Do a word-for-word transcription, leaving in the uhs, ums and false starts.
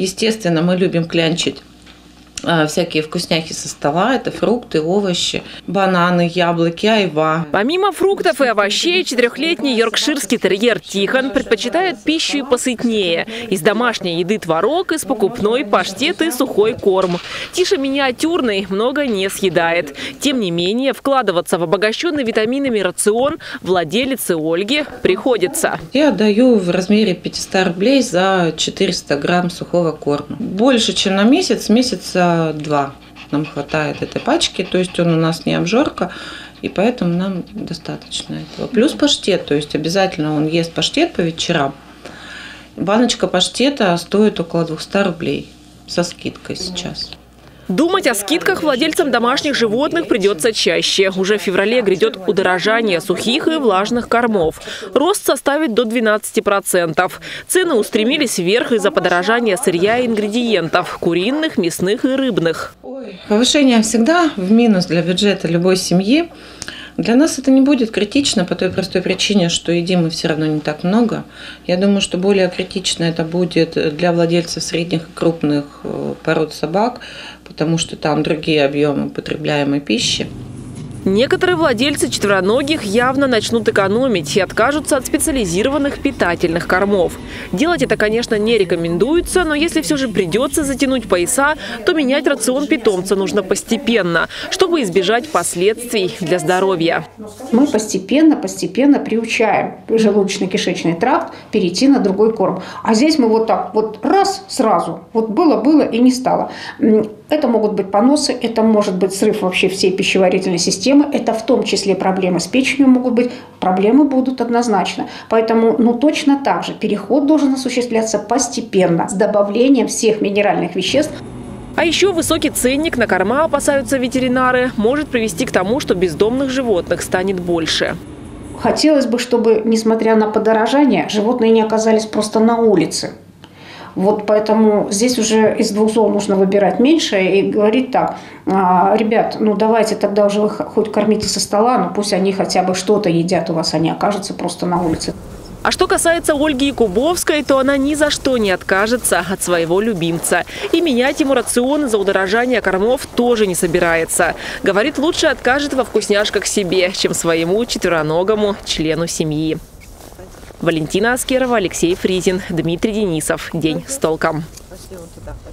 Естественно, мы любим клянчить всякие вкусняхи со стола. Это фрукты, овощи, бананы, яблоки, айва. Помимо фруктов и овощей, четырехлетний йоркширский терьер Тихон предпочитает пищу и посытнее. Из домашней еды творог, из покупной паштет и сухой корм. Тиша миниатюрный, много не съедает. Тем не менее, вкладываться в обогащенный витаминами рацион владелице Ольге приходится. Я отдаю в размере пятисот рублей за четыреста грамм сухого корма. Больше, чем на месяц, месяца два нам хватает этой пачки, то есть он у нас не обжорка, и поэтому нам достаточно этого. Плюс паштет, то есть обязательно он ест паштет по вечерам. Баночка паштета стоит около двухсот рублей со скидкой сейчас. Думать о скидках владельцам домашних животных придется чаще. Уже в феврале грядет удорожание сухих и влажных кормов. Рост составит до двенадцати процентов. Цены устремились вверх из-за подорожания сырья и ингредиентов – куриных, мясных и рыбных. Повышение всегда в минус для бюджета любой семьи. Для нас это не будет критично по той простой причине, что едим мы все равно не так много. Я думаю, что более критично это будет для владельцев средних и крупных пород собак, потому что там другие объемы потребляемой пищи. Некоторые владельцы четвероногих явно начнут экономить и откажутся от специализированных питательных кормов. Делать это, конечно, не рекомендуется, но если все же придется затянуть пояса, то менять рацион питомца нужно постепенно, чтобы избежать последствий для здоровья. Мы постепенно, постепенно приучаем желудочно-кишечный тракт перейти на другой корм. А здесь мы вот так вот раз сразу, вот было-было и не стало. Это могут быть поносы, это может быть срыв вообще всей пищеварительной системы, это в том числе проблемы с печенью могут быть, проблемы будут однозначно. Поэтому ну, точно так же переход должен осуществляться постепенно, с добавлением всех минеральных веществ. А еще высокий ценник на корма, опасаются ветеринары, может привести к тому, что бездомных животных станет больше. Хотелось бы, чтобы, несмотря на подорожание, животные не оказались просто на улице. Вот поэтому здесь уже из двух зол нужно выбирать меньше и говорить так: ребят, ну давайте тогда уже вы хоть кормите со стола, но пусть они хотя бы что-то едят у вас, они окажутся просто на улице. А что касается Ольги Якубовской, то она ни за что не откажется от своего любимца. И менять ему рацион из-за удорожания кормов тоже не собирается. Говорит, лучше откажет во вкусняшках себе, чем своему четвероногому члену семьи. Валентина Аскерова, Алексей Фризин, Дмитрий Денисов. День с толком.